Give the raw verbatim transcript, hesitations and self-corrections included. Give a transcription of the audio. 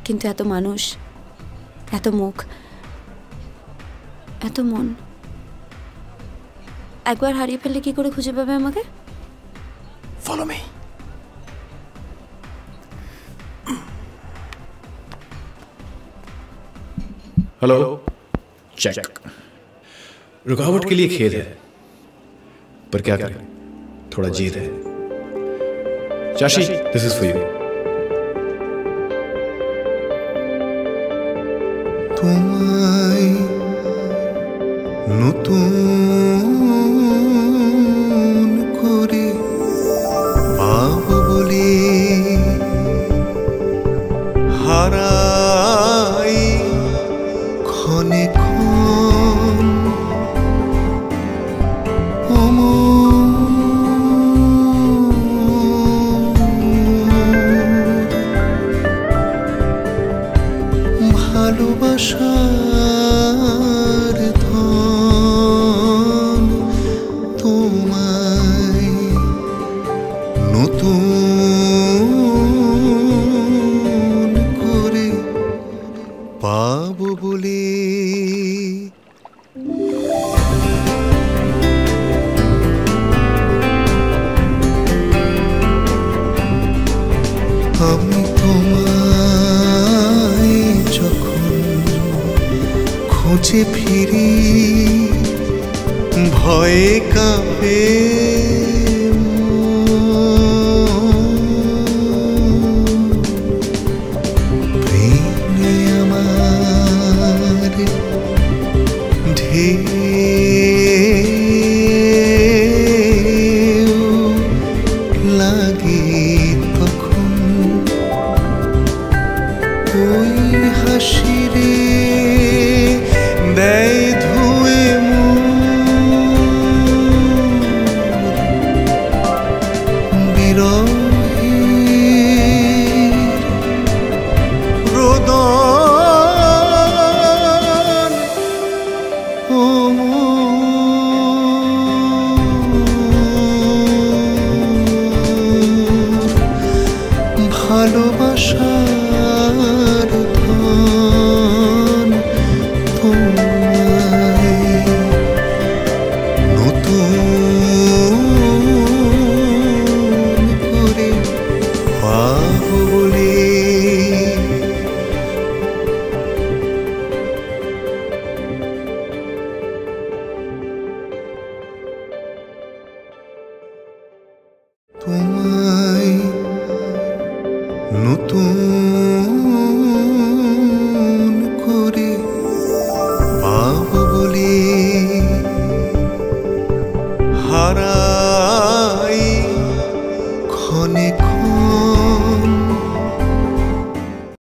কিন্তু এত মানুষ, এত মুখ, এত মন একবার হারিয়ে ফেললে কি করে খুঁজে পাবে আমাকে? Follow me. Hello, check. रुकावट के लिए खेद है, पर क्या करें, थोड़ा जीत है। चाशी, दिस इज फॉर यू। तुम्हारी নতুন করে পাবো বলে হারাই ক্ষণে ক্ষণ ভালোবাসার ধন তোমায় নতুন করে পাবো বলে আমি তোমায় যখন খুঁজে ফিরি ভয়ে কাঁপে প্রেমে আমার ঢেউ লাগে তখন ওই হাসিরে দেয় ধুয়ে বিরহের রোদন ও ভালোবাসার ধন তোমায় নতুন করে পাবো বলে তোমায় নতুন করে পাবো বলে হারাই ক্ষণে ক্ষণে